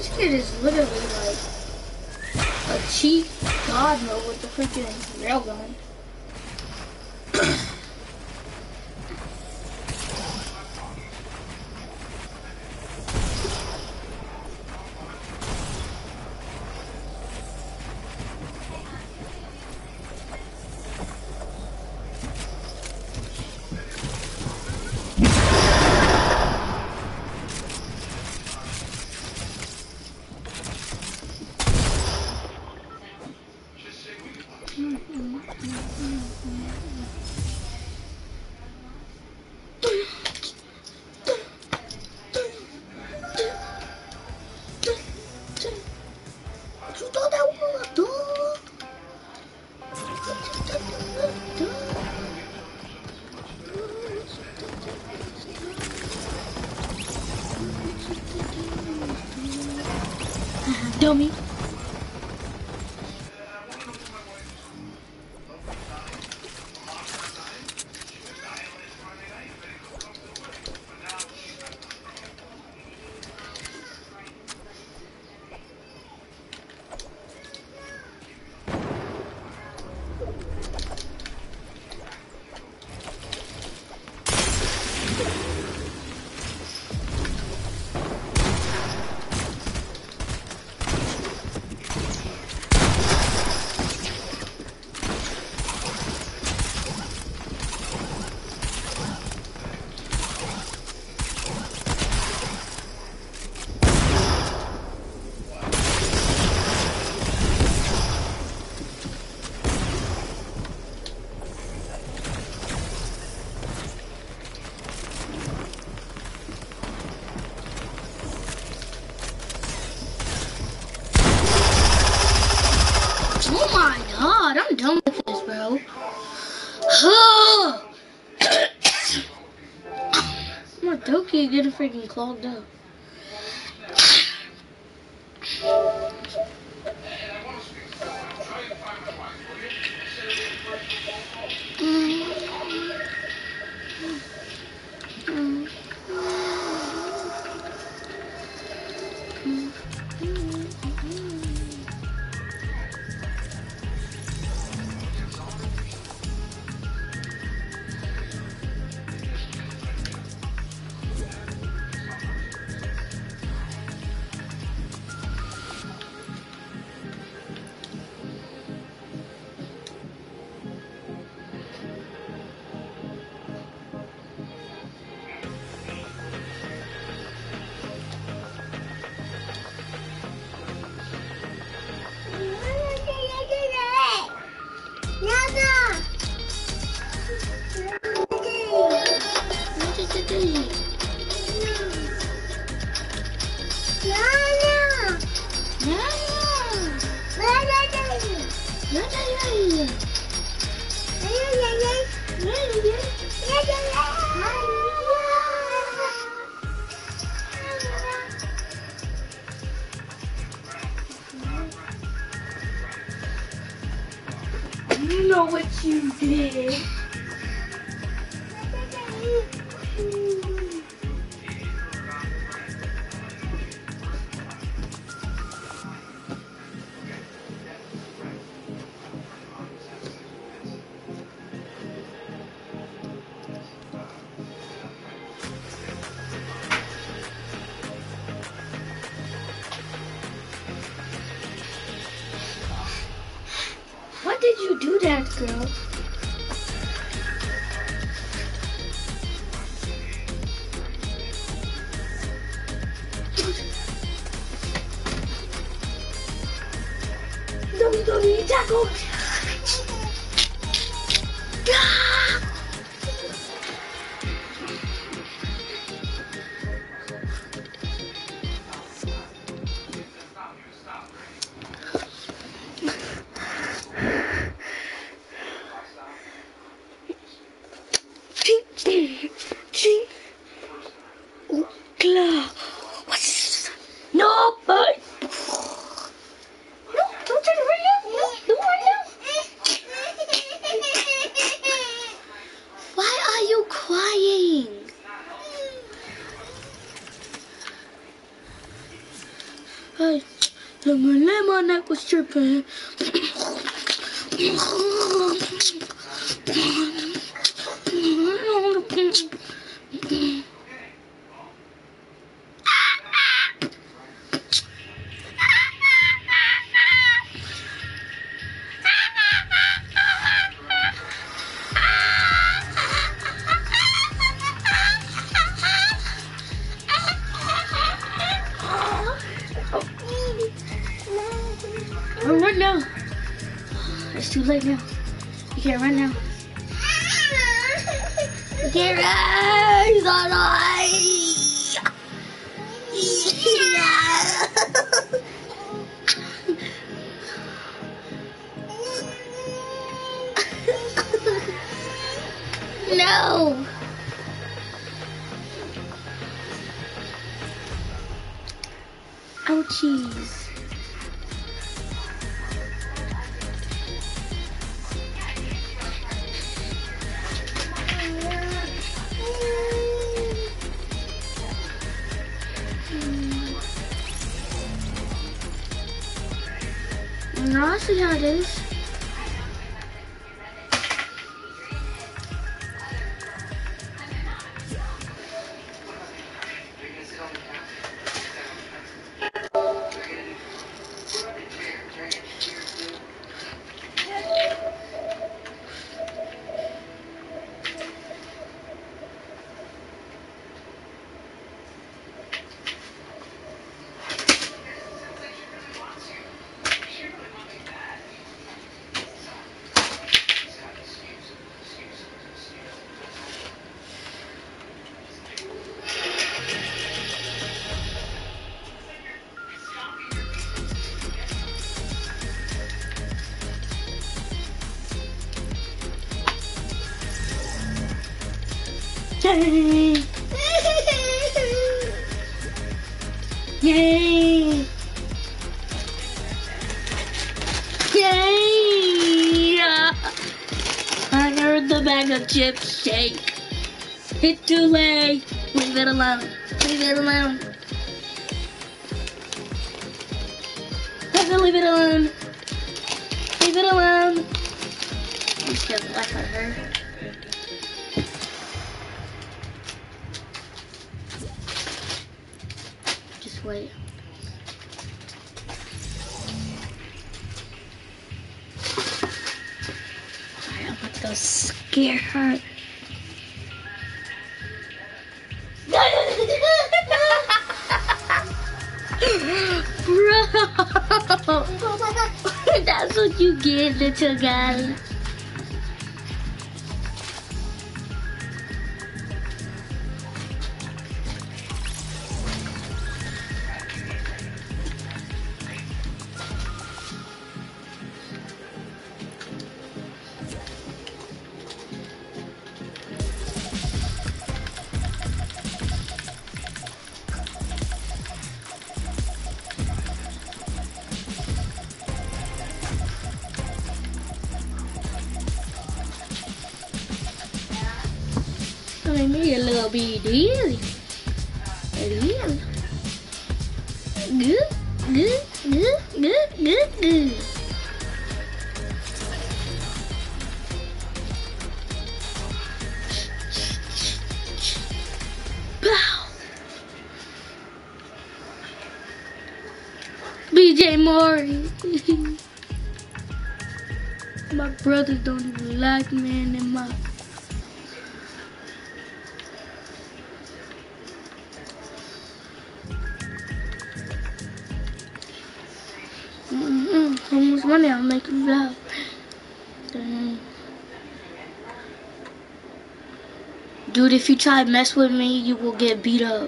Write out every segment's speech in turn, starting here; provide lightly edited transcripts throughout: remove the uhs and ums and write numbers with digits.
This kid is literally like a cheap god mode with the freaking railgun. Dummy. Oh my god, I'm done with this, bro. My throat keeps getting freaking clogged up. You know what you did. Why did you do that, girl? WWE tackle! Ching. Oh, klar. What's no, but no, don't turn it right now. No, don't right now. Why are you crying? My neck was tripping. Run now. It's too late now. You can't run now. You can't run. He's on ice. No. Ouchies. No, I see how it is. Yay! Yay! Yay! I heard the bag of chips shake. It's too late. Leave it alone. Leave it alone. Leave it alone. Leave it alone. I'm just gonna laugh at her. Just wait. Alright, I'm gonna go scare her. Bro, that's what you get, little guy. Let me a little bit easy. Good, good, good, good, good, good. Pow. BJ Morty. My brothers don't even like me anymore. How much money I'm making vlog? Dang. Dude, if you try to mess with me, you will get beat up.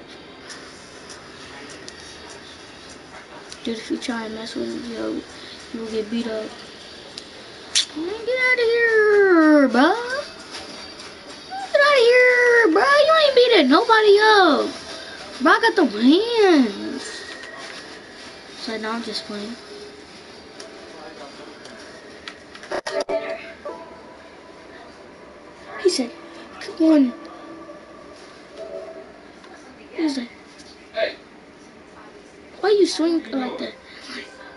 Dude, if you try and mess with me, yo, you will get beat up. Man, get out of here, bro. Get out of here, bro. You ain't beating nobody up. Bro, I got the wins. So now I'm just playing. He said, come on. He was like, why you swing like that?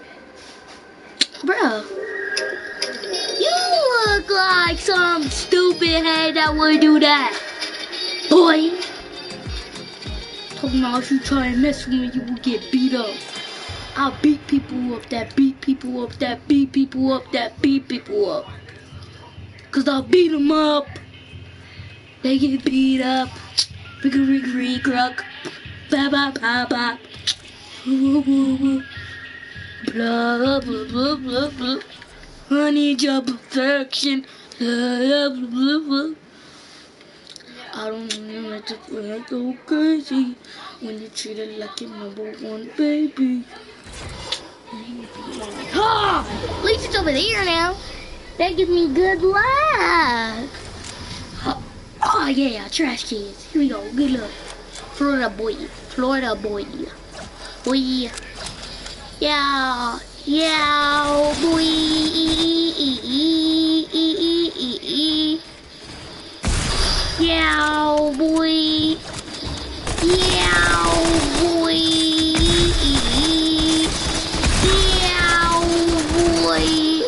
Bruh, you look like some stupid head that would do that. Boy. Talking about if you try and mess with me, you will get beat up. I'll beat people up that beat people up that beat people up that beat people up. Cause I'll beat them up. They get beat up. Rick, rock. Ba ba ba ba. Woo woo woo. Blah blah blah blah blah. I need your perfection. Blah blah blah blah. I don't know what to feel like go crazy when you treat it like your #1 baby. Ah! At least it's over there now. That gives me good luck. Oh yeah, trash cans. Here we go. Good luck. Florida boy. Florida boy. Boy. Yeah. Yeah, boy. Yeah, boy. Yeah, boy. Yeah, boy.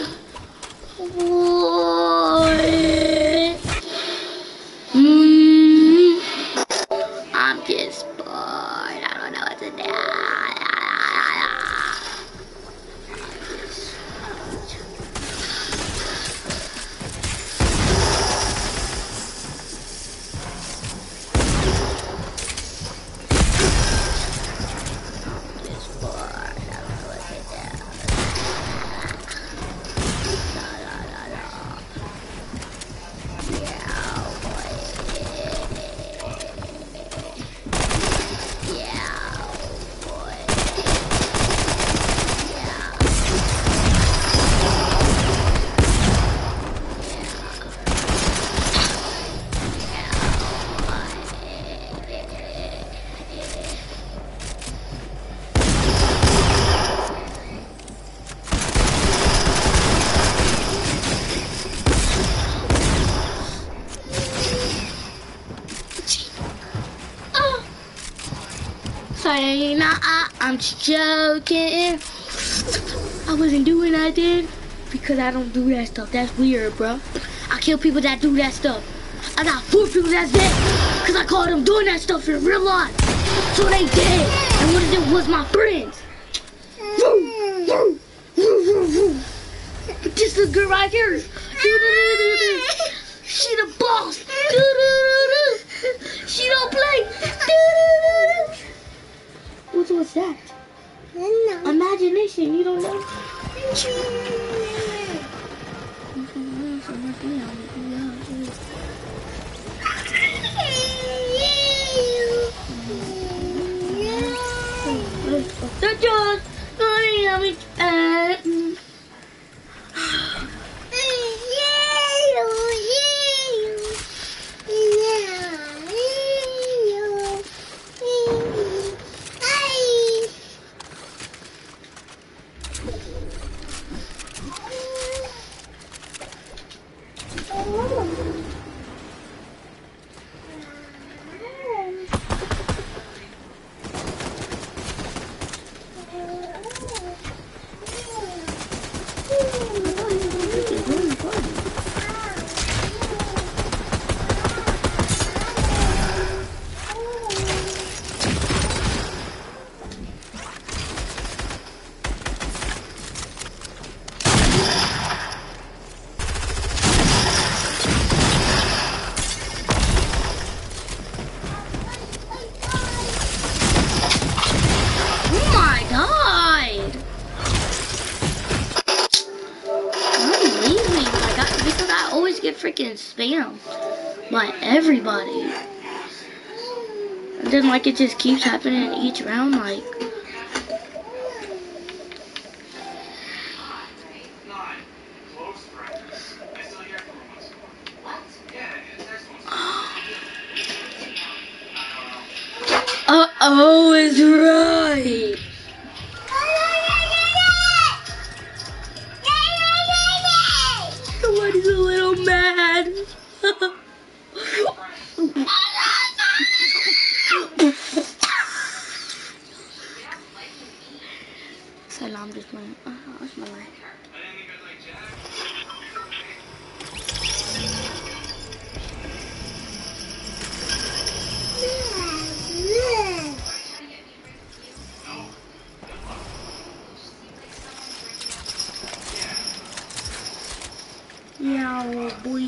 I'm just bored. I don't know what to do. Sorry, I'm just joking. I wasn't doing that, dude, because I don't do that stuff. That's weird, bro. I kill people that do that stuff. I got 4 people that's dead because I caught them doing that stuff in real life. So they dead. And one of them was my friends. But this little girl right here. She the boss. She don't play. What's that? Imagination, you don't know? Get freaking spammed by everybody, and then like it just keeps happening each round. Like, oh, is right. Somebody's a little mad. Salam, just playing. That's my line. Yeah, boy.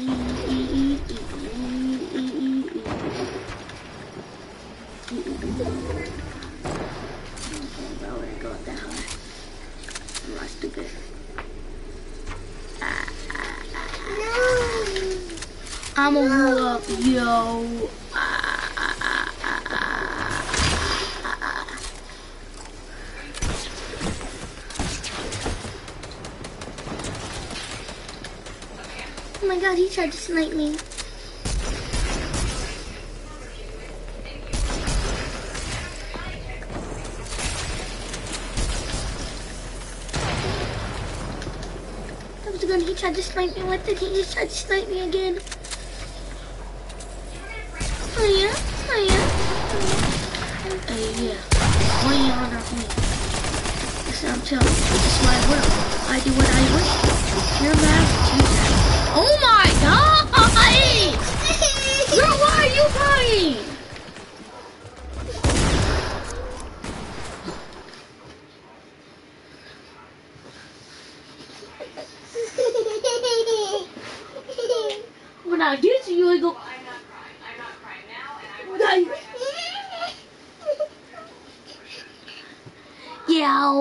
Bro, I got that high. I'm not stupid. I'm a roll up, yo. Oh my god, he tried to snipe me. That was a gun. He tried to snipe me. What did he just try to snipe me again? Oh yeah? Oh yeah? Hey, yeah. Why you on our me? Listen, I'm telling you. This is my will. I do what I wish. You're mad at you. Oh my god! Girl, why are you crying? When I get to you, I go. I'm not crying now, and yeah,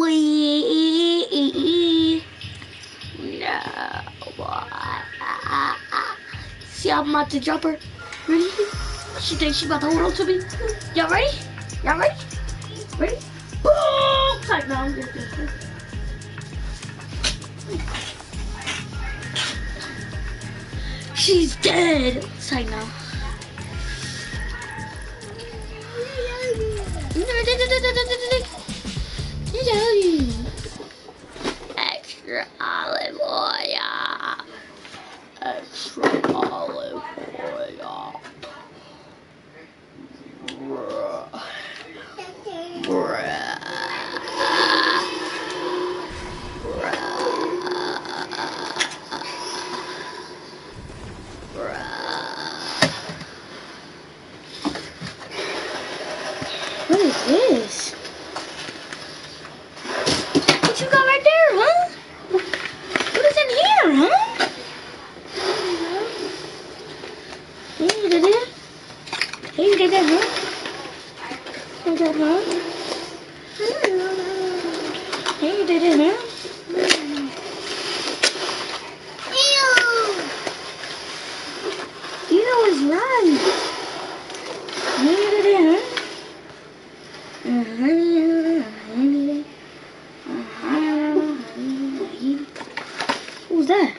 no. See, I'm about to jump her. Ready? She thinks she's about to hold on to me. Y'all ready? Y'all ready? Ready? Boom! Tight now. She's dead. Tight now. Extra olive oil. Extra olive oil. What is this? What you got right there, huh? What is in here, huh? Hey, you did it? Hey, you did that, huh? You did that, huh? Hey, you did it, huh? Ew! You know it's right. Hey, you did it, huh? Who's that?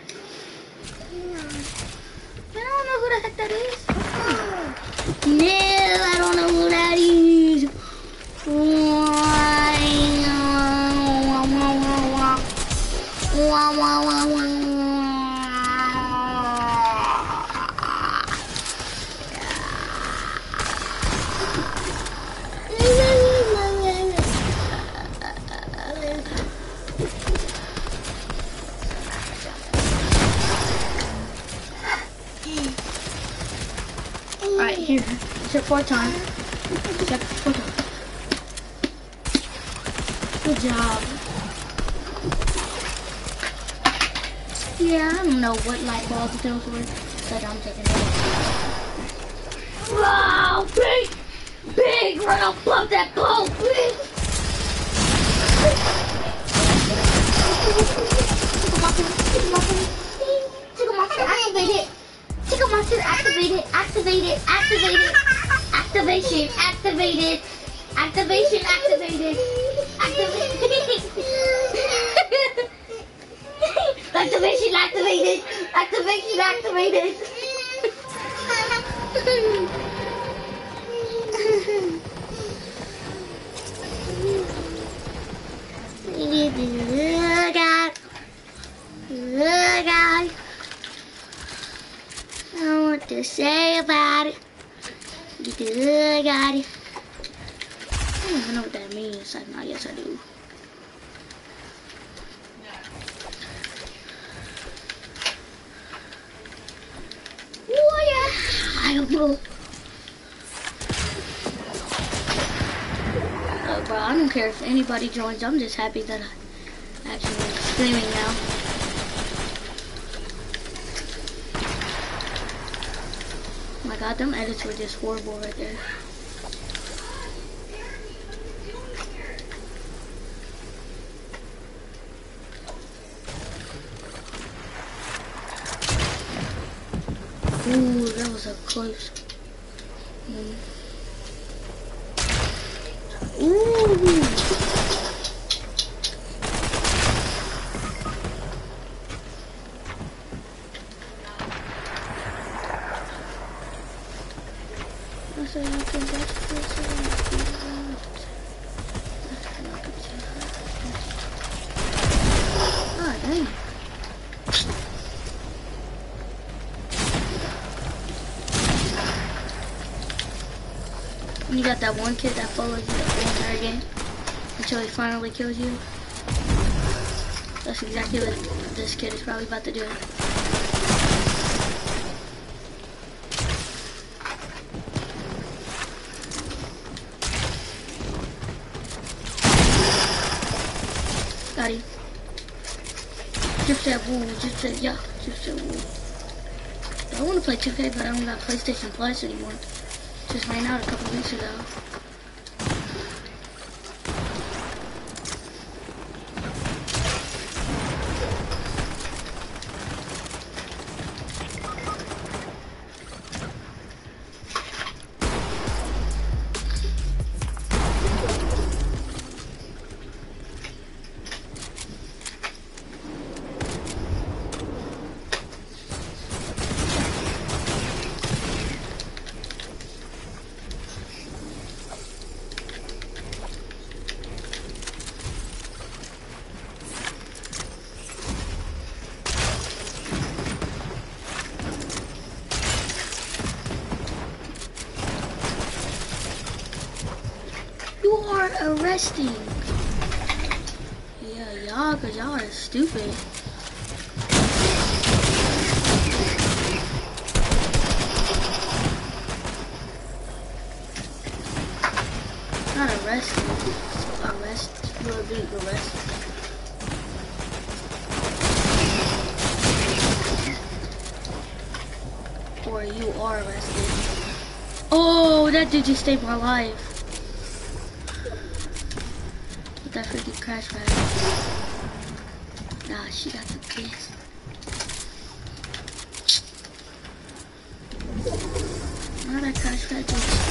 I don't know who the heck that is. No, I don't know who that is. Alright, here. Except for time. Except for time. Good job. Yeah, I don't know what light bulbs those were, but I'm taking it. Wow, big, run up, bump that ball, big. Tickle monster, activate it. Tickle monster, activate it. Activation activated. Activation activated. Activation activated. Activation activated. Look out. I don't know what to say about it. Look at it. I don't even know what that means. Yes, I do. reliable. Bro, I don't care if anybody joins. I'm just happy that I actually am streaming now. Oh my god, them edits were just horrible right there. Ooh, that was a close one. Ooh. So you can just oh, dang. You got that one kid that follows you the whole entire game until he finally kills you. That's exactly what this kid is probably about to do. Got him. Just that woo, just that, yeah, just that woo. I want to play 2K, but I don't got PlayStation Plus anymore. Just ran out a couple weeks ago. Arresting. Yeah, y'all, cause y'all are stupid. Not arresting. Arrest. You're being arrested. Or you are arrested. Oh, that dude just saved my life. That freaking crash pad. Nah, she got the kiss. Now that crash pad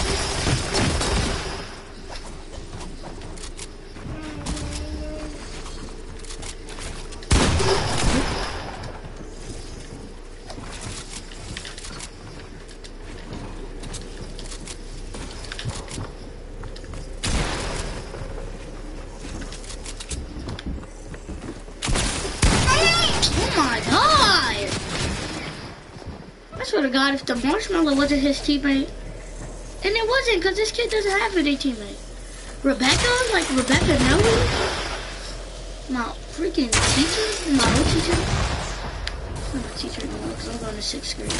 God, if the marshmallow wasn't his teammate, and it wasn't, because this kid doesn't have any teammate. Rebecca, like Rebecca Nelly, my freaking teacher, my old teacher. I'm not a teacher anymore because I'm going to 6th grade.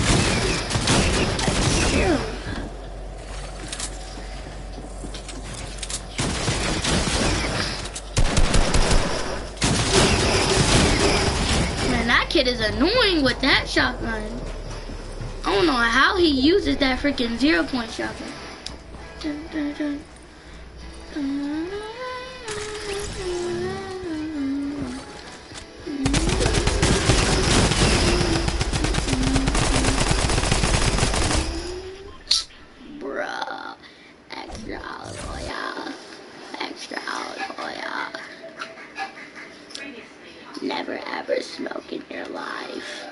Ew. Man, that kid is annoying with that shotgun. I don't know how he uses that freaking 0-point shotgun. Dun, dun, dun. Bruh. Extra loyal. Extra loyal. Never ever smoke in your life.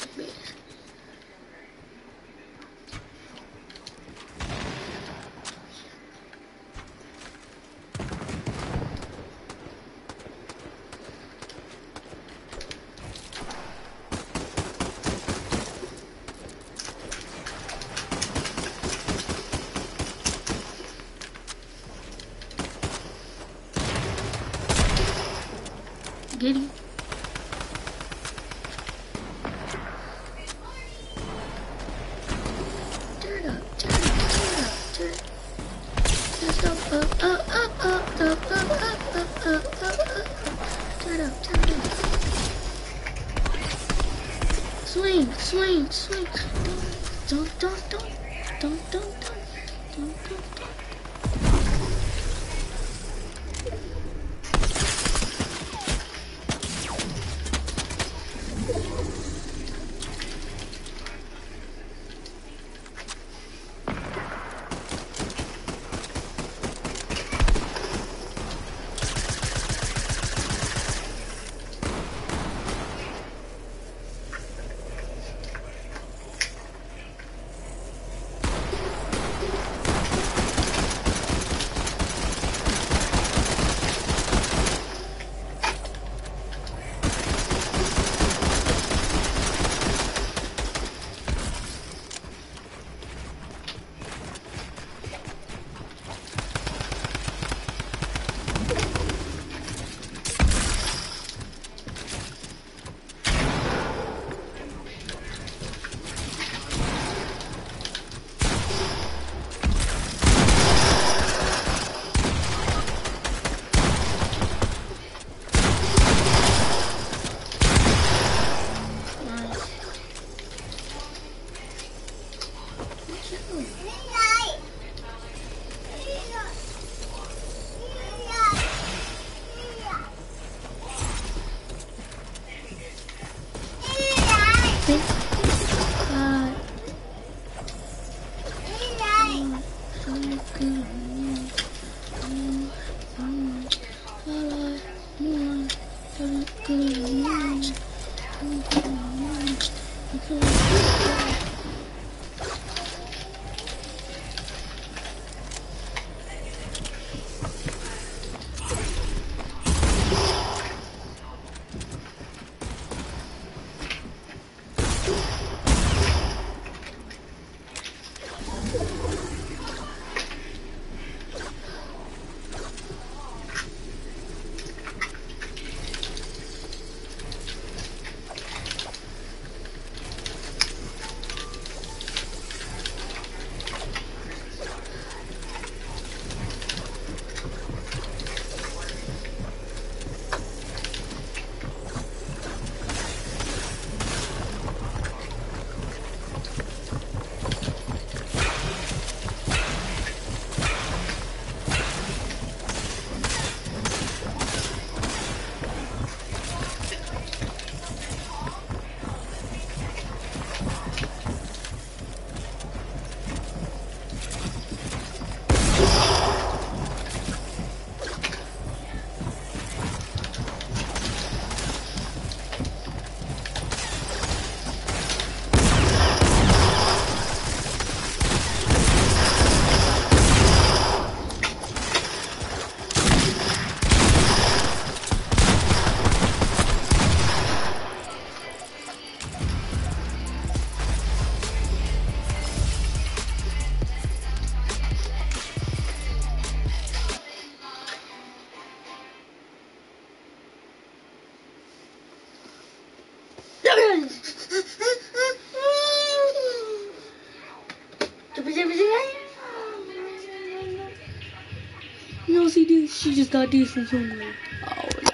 Get him. Turn up, turn up, turn up, turn up. Just up, up, up, up, up, up, up, up, up, up, up. Turn up, turn up. Swing, swing, swing. Don't, don't, don't, don't, don't, don't, don't, don't, don't. No, she just got these from somewhere. Oh no.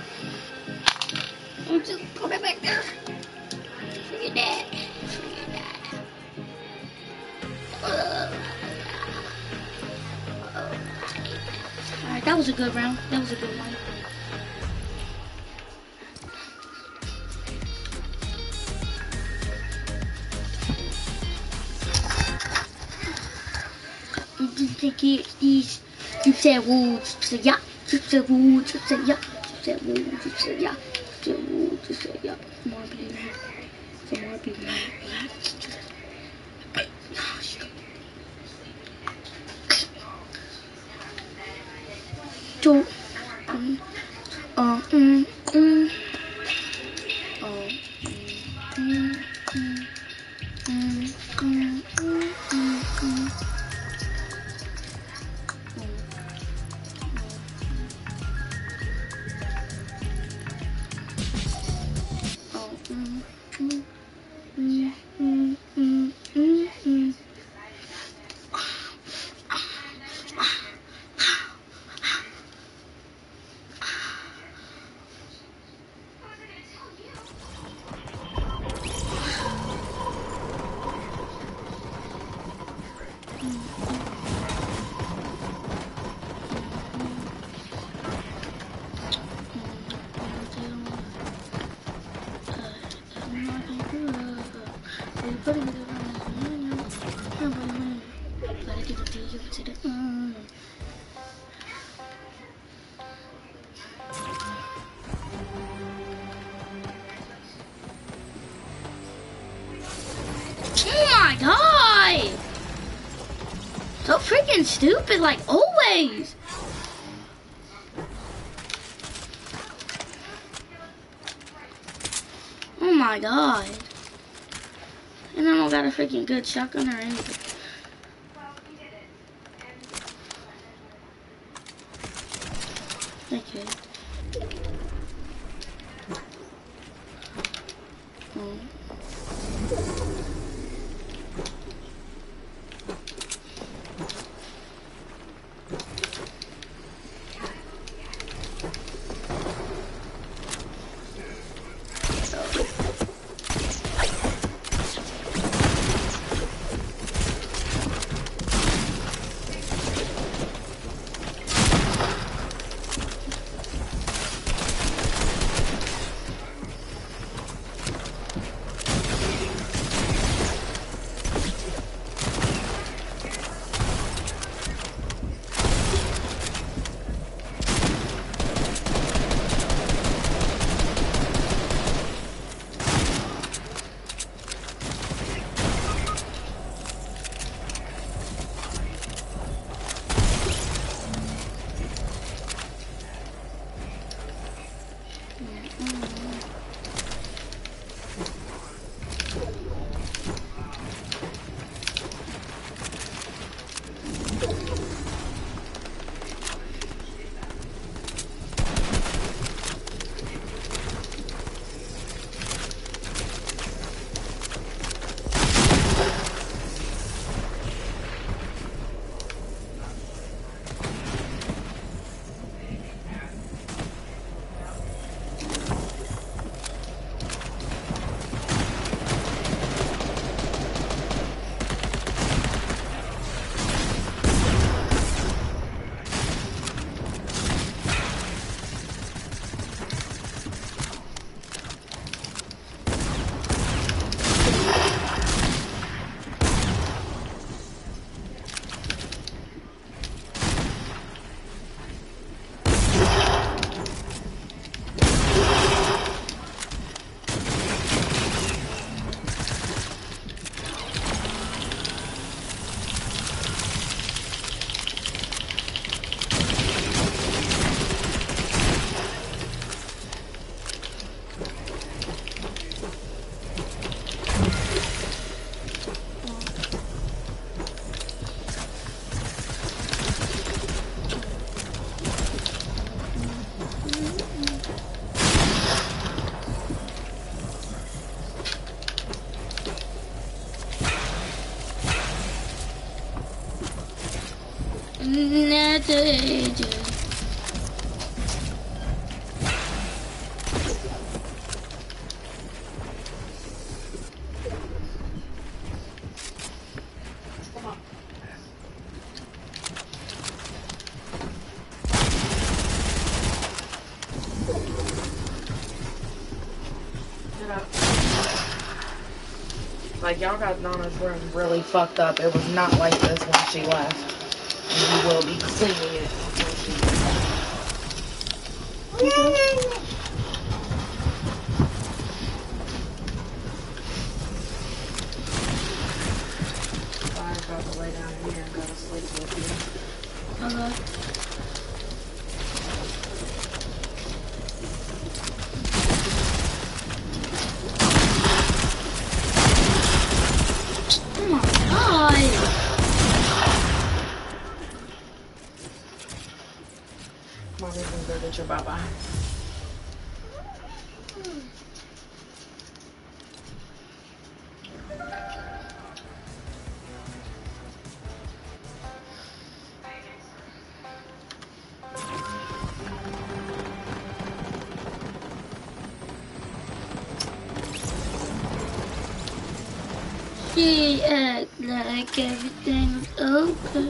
Just put it back there. Forget that. Forget that. That was a good round. That was a good one. These you said woo, you said yeah, you said woo, you said yeah, you said woo, you said yeah, you said woo, you said yeah. Come on, baby. Come on, baby. Two. Oh my god! So freaking stupid, like always. Oh my god. And I don't got a freaking good shotgun or anything. Thank you. like, y'all got Nana's room really fucked up. It was not like this when she left. And you will be cleaning it before she leaves. I'm about to lay down here and go to sleep with you. Okay. Oh my god! Mommy's gonna go get your baba. She act like everything's okay.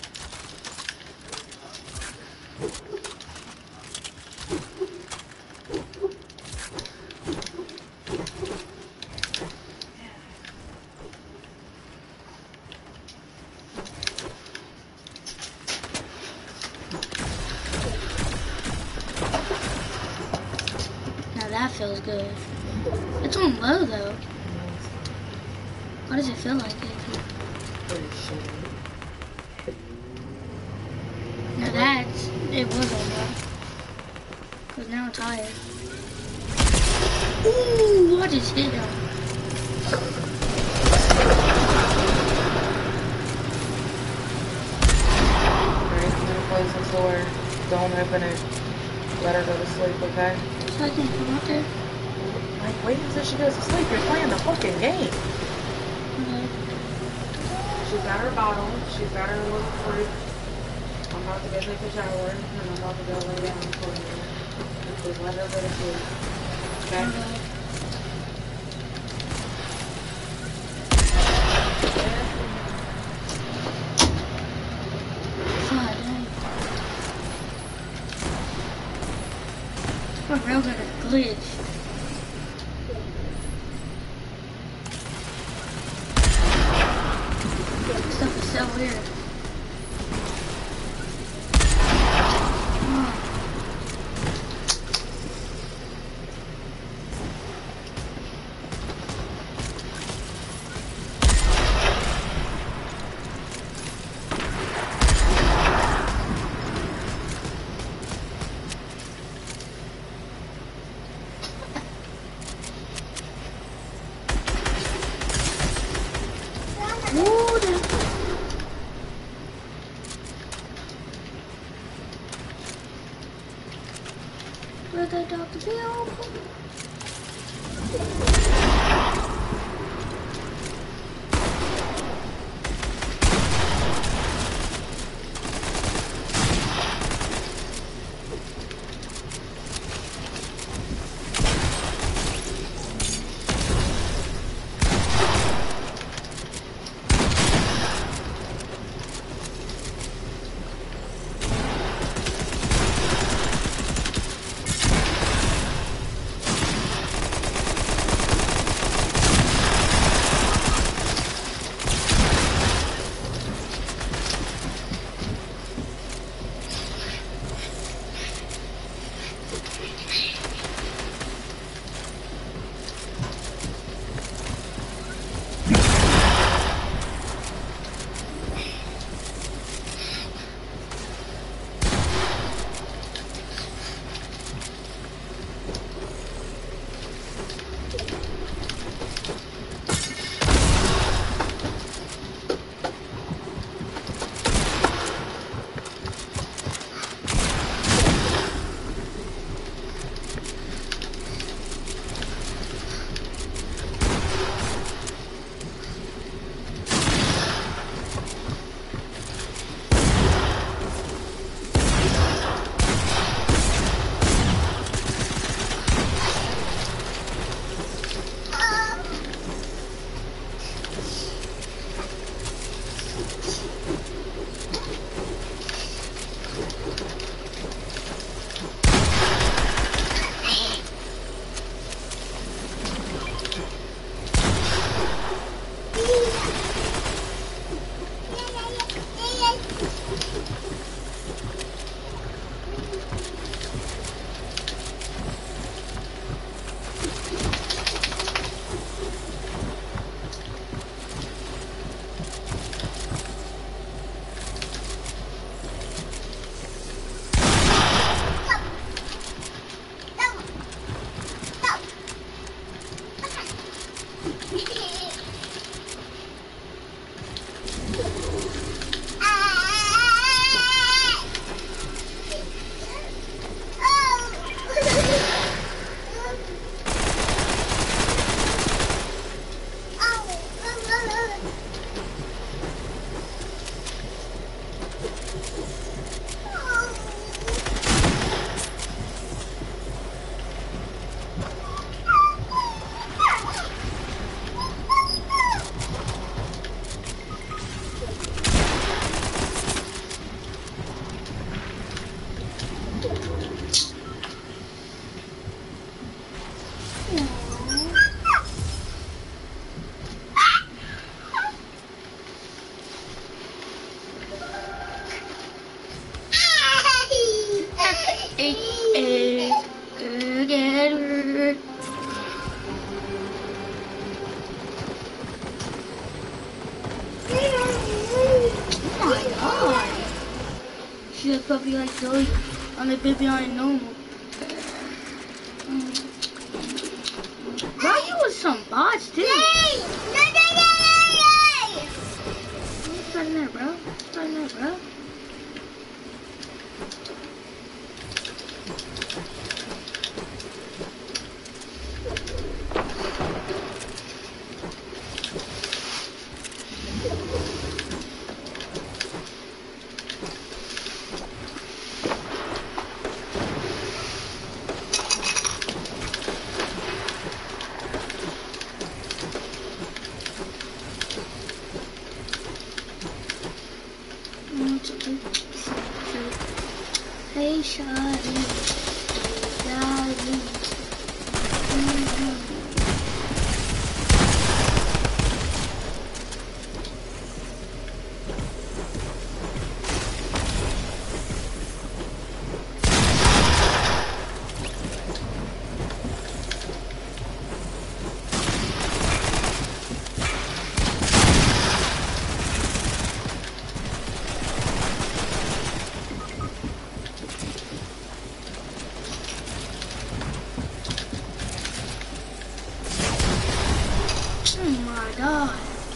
Now that feels good. It's on low though. Why does it feel like it? Now that's, it was on low. Cause now I'm tired. Ooh, I just hit him. Alright, I'm gonna close this door. Don't open it. Let her go to sleep, okay? So I can come out there. Like, wait until she goes to sleep. You're playing the fucking game. Okay. She's got her bottle. She's got her little fruit. I'm about to go take a shower, and I'm about to go lay down for a minute. Just let her go to sleep. Okay? God dang. My rail got a glitch. This stuff is so weird. Where'd that Dr. Bill? She said puppy like Zoe. On the baby on it normal. Bro, you was some bots too. What's starting there, bro? What's starting there, bro? Hey, Shawty. Oh my god.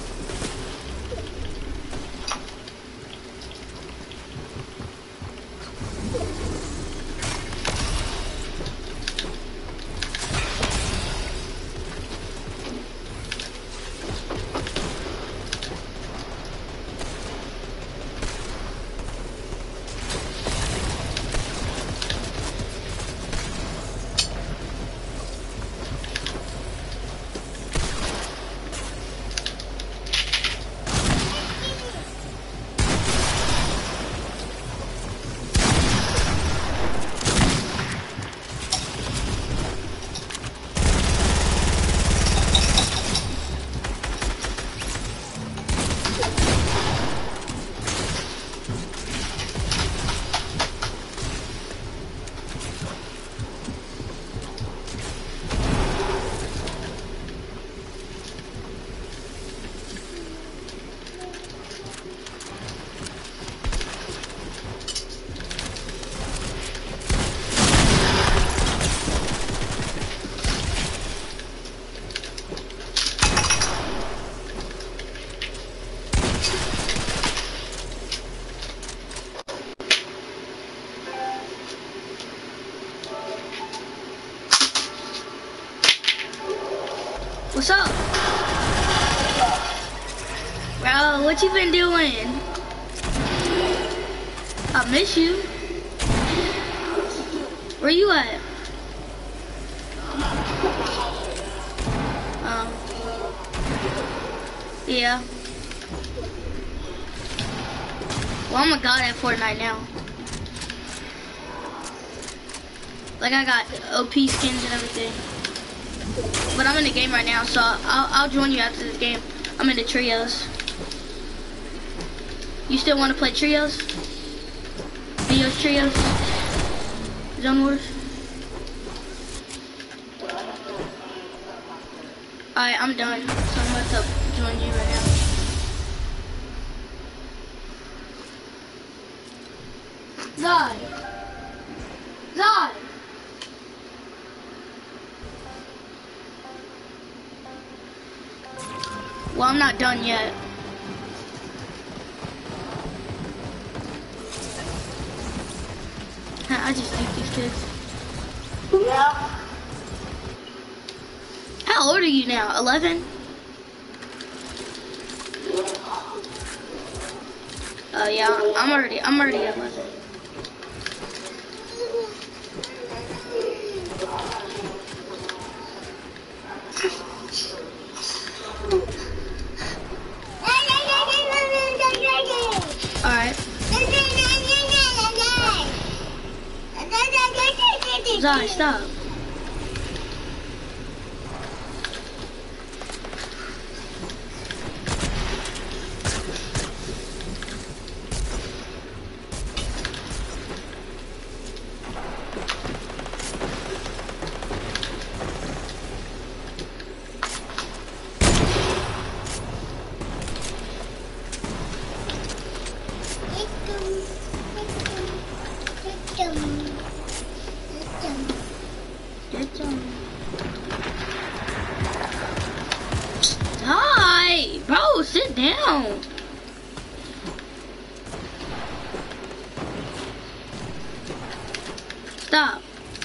What's up? Bro, what you been doing? I miss you. Where you at? Yeah. Well, I'm a god at Fortnite now. Like, I got OP skins and everything. But I'm in the game right now, so I'll join you after this game. I'm in the trios. You still want to play trios? Dios trios? Zone Wars? Alright, I'm done. So I'm about to join you right now. Zod! Zod! Well, I'm not done yet. I just think these kids. How old are you now? 11? Oh yeah, I'm already 11. Alright. Zai, stop. Hi, bro, sit down. Stop.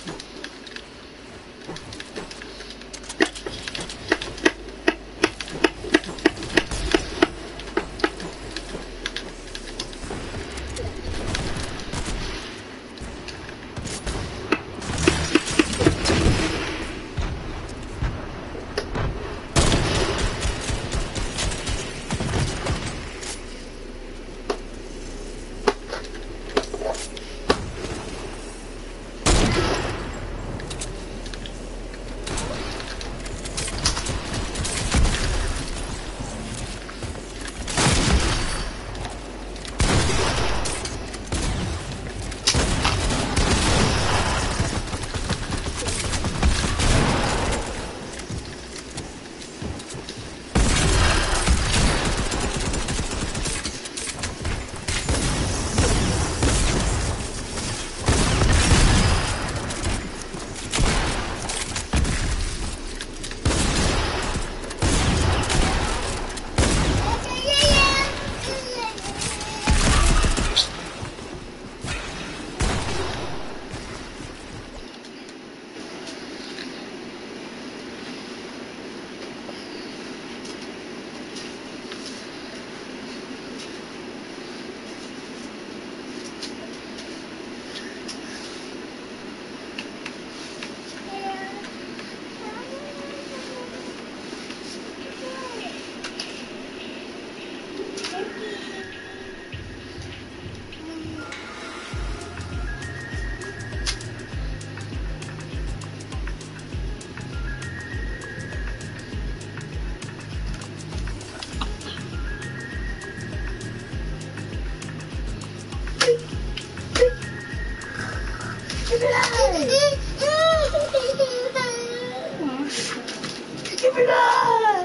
Give me that!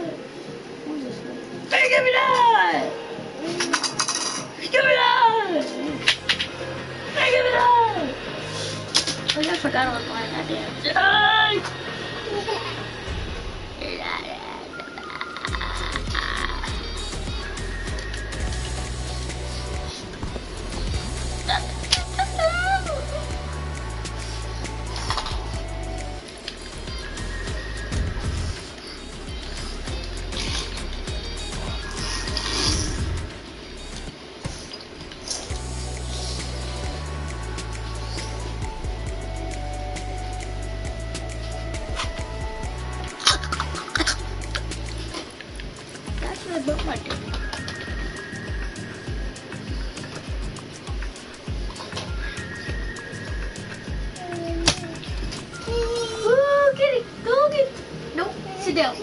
Hey, give me that! Give me that! Hey, give me that! Oh, I forgot I was playing that damn. That's what I broke my dick. Ooh, get it. Go get it. Nope. Sit down.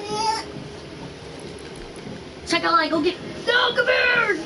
Check out like, go get it. No, come here.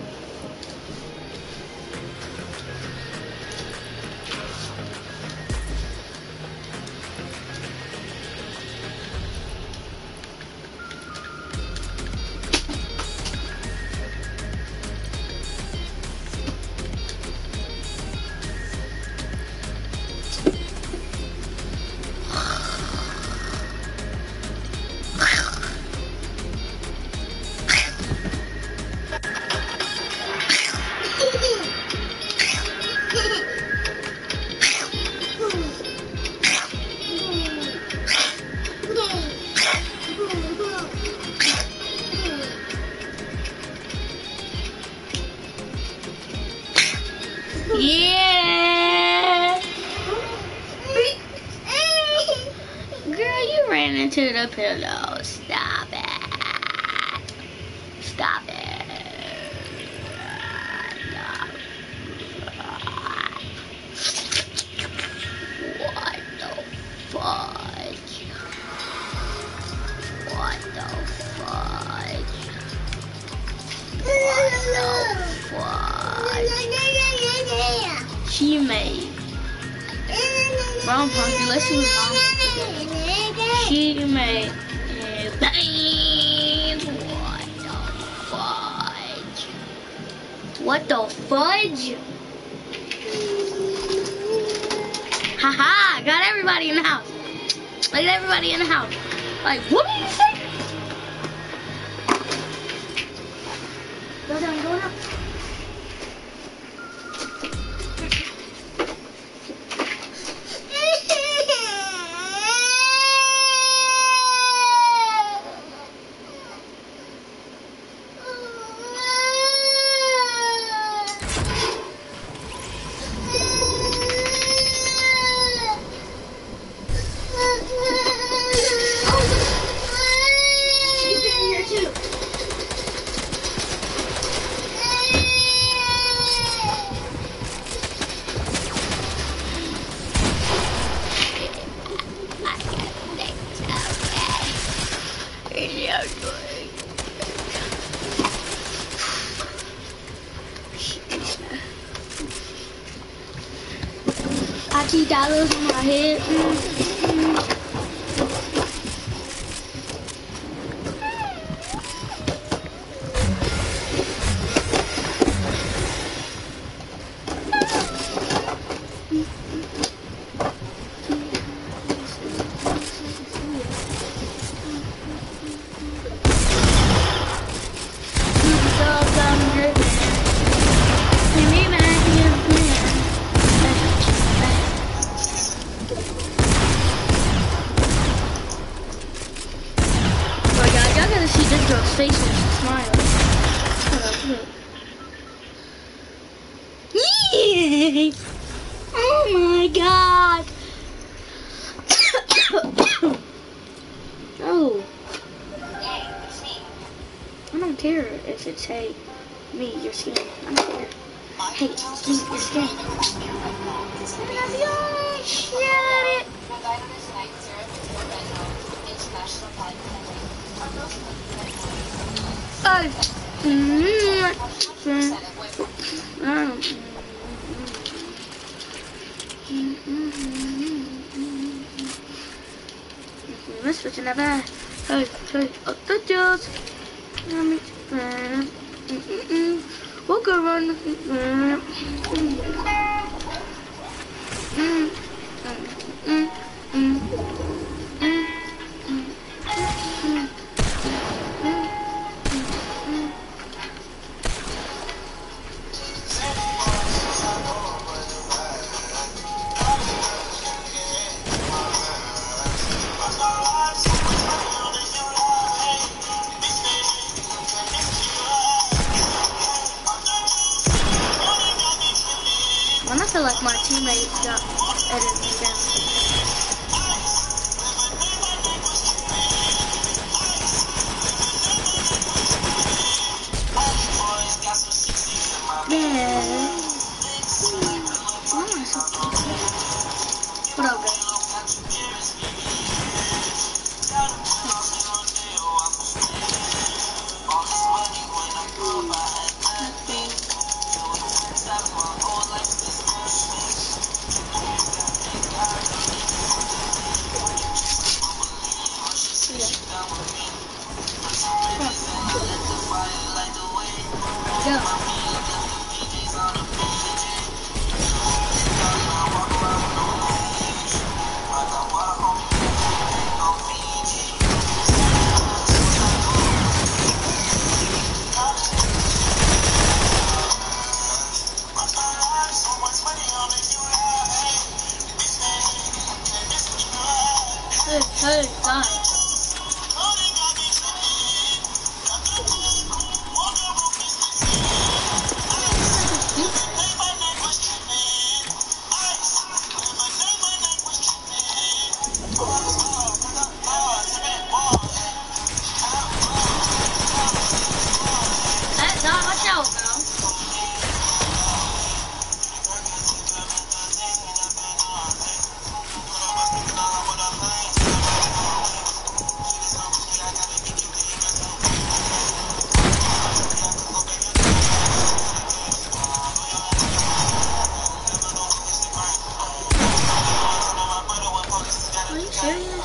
Yeah. Girl, you ran into the pillow. Stop it. Stop it. What the fudge? What the fudge? What the fudge? She made. Brown Punky, let's see what Mom. She made. What the fudge? What the fudge? Haha, got everybody in the house. Like everybody in the house. Like, what do you say? Go down, go down. I keep dollars on my head. Face and smile. Yay! Oh my god! Oh. I don't care if it's, hey, me, your skin. I don't care. Hey, me, your skin. Shut it! Let's switch another. Hey, up the juice. We'll go run. I feel like my teammates got edited me down. Yeah. What up, guys? Hey, guys. That's not watch out now. Are you serious?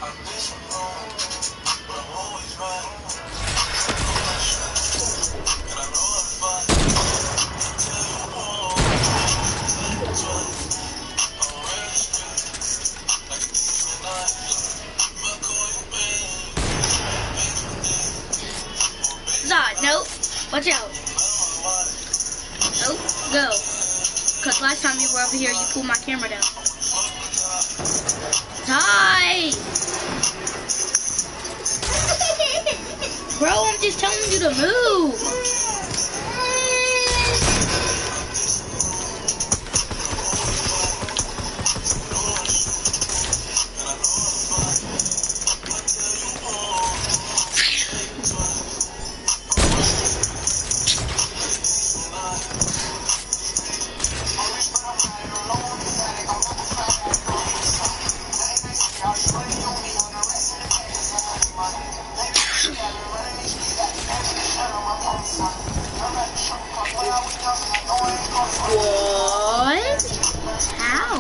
Nope. Watch out. Nope. Go. Because last time you were over here, you pulled my camera down. Die! Bro, I'm just telling you to move. What? How?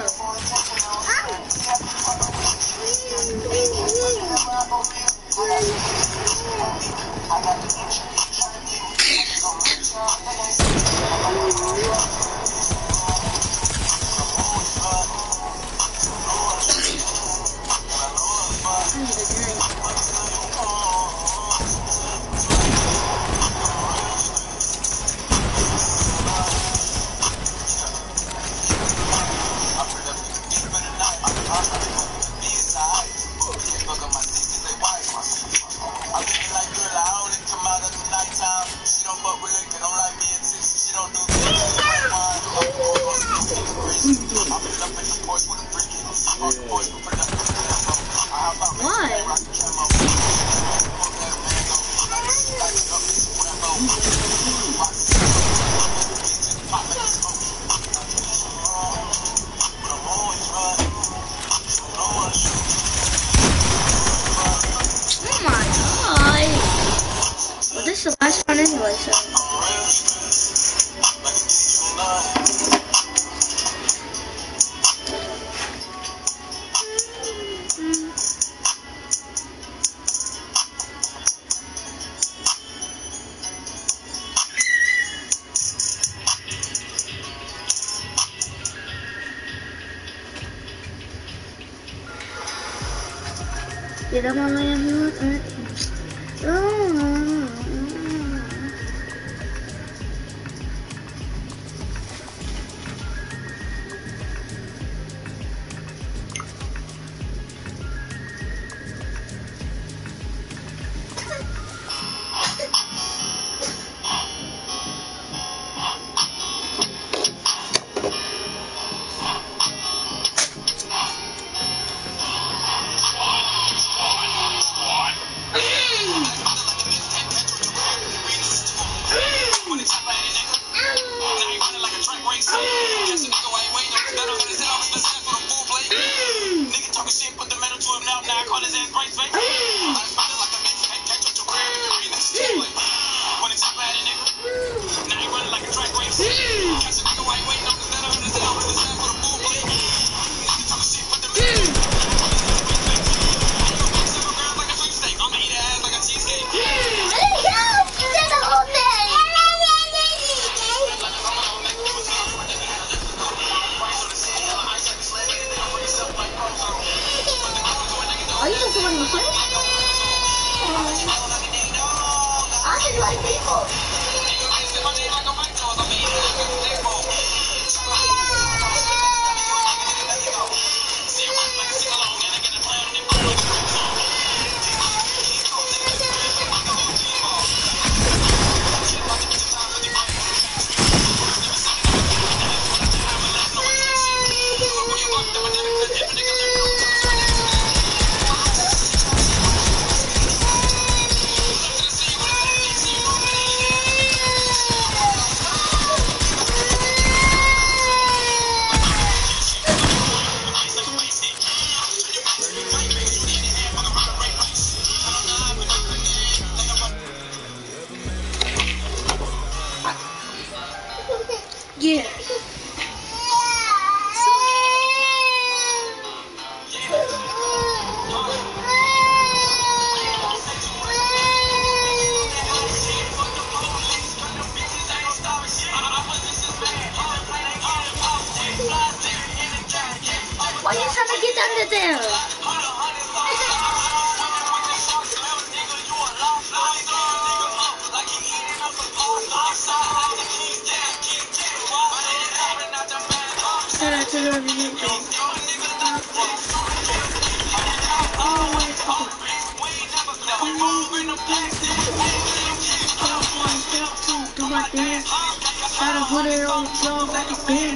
This is the last one anyway, so. Did I want to land? Are you just doing the flip? I just like people. spin. Try to put it on the floor, back to spin.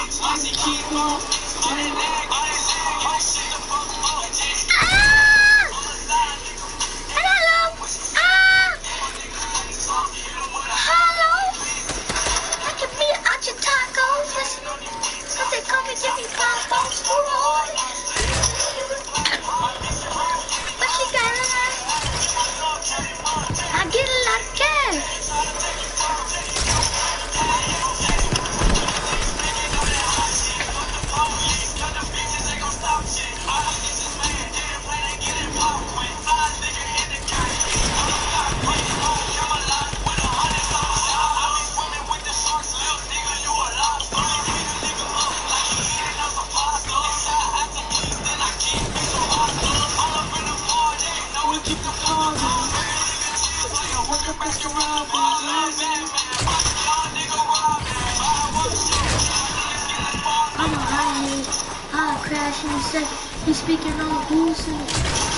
I'll crash in a second. He's speaking on who's in it.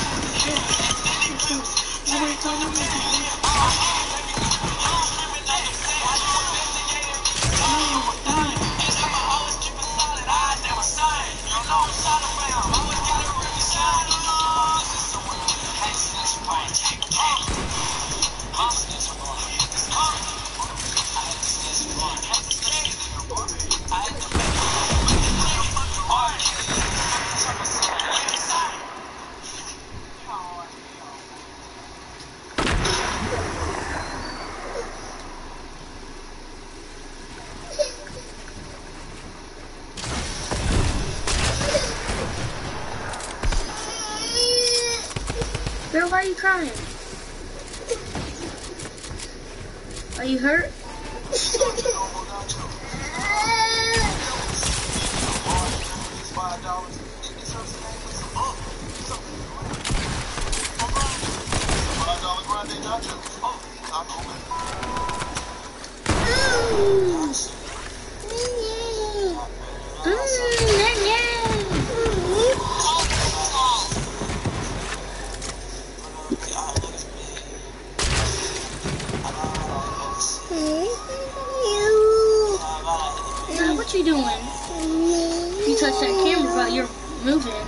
Girl, why are you crying? Are you hurt? What you doing? You touch that camera while you're moving.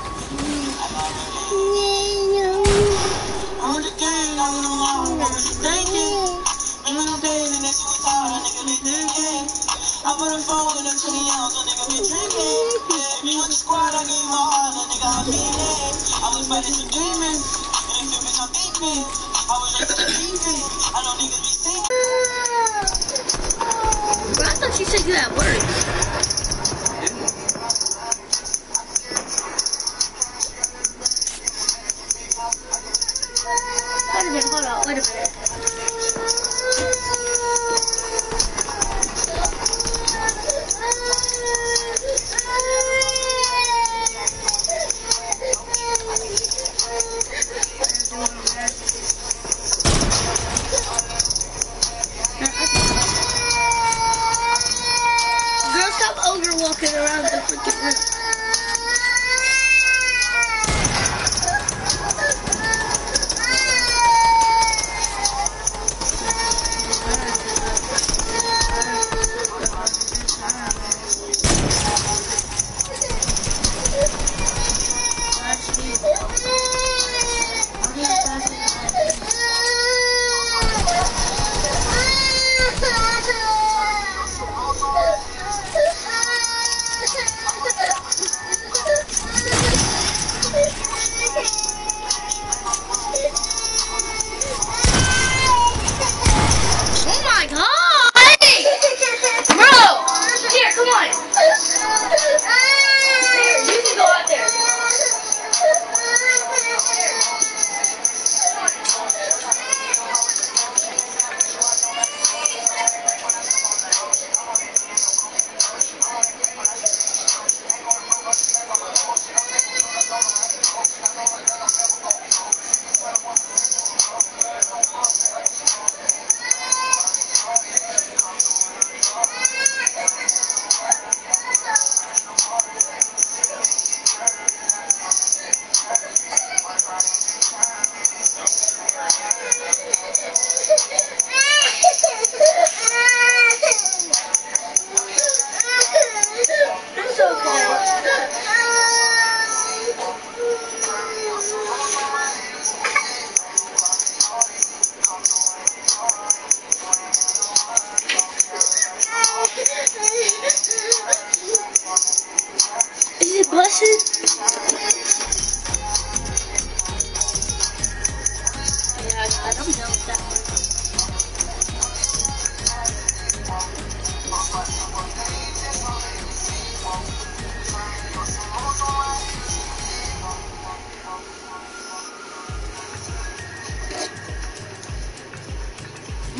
I put a phone in a 20 ounce, a nigga be drinking. Yeah, me with the squad, I gave my heart, a nigga, I mean it. I was fighting some demons, and if you bitch, I'm thinking. I was just a demon, I know niggas be thinking. But I thought you said you at work. Wait a minute, hold on, wait a minute. Girl, stop ogre walking around the freaking room.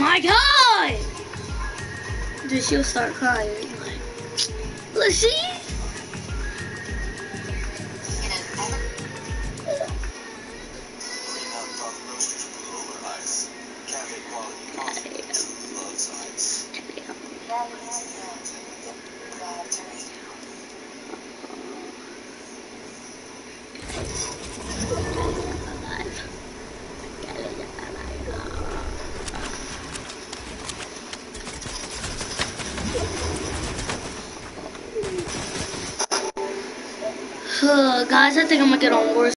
My God! Then she'll start crying. Like, look, see? Guys, I think I'm gonna get on worse.